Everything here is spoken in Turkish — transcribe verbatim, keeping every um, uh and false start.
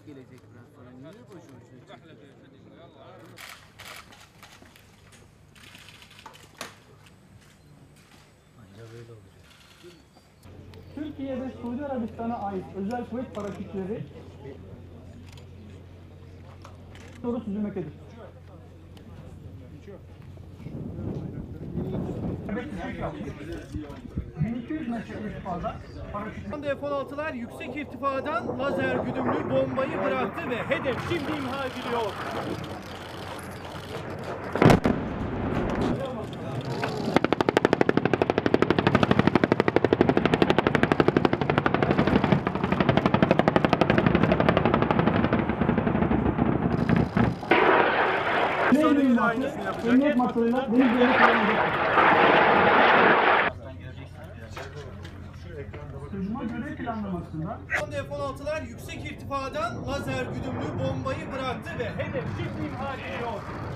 gelecek biraz sonra. Niye boş boşuna çekiyorsun? Türkiye ve Suudi Arabistan'a ait özel kuvvet paraşütleri doğru süzülmektedir. bin iki yüz metre irtifada paraşüt. F on altılar yüksek irtifadan lazer güdümlü bombayı bıraktı ve hedef şimdi imha ediliyor. Emniyet masasıyla deniz yolu kullanılacak. Sızma görev planlamasında F on altılar yüksek irtifadan lazer güdümlü bombayı bıraktı ve hedef şimdi imha ediliyor.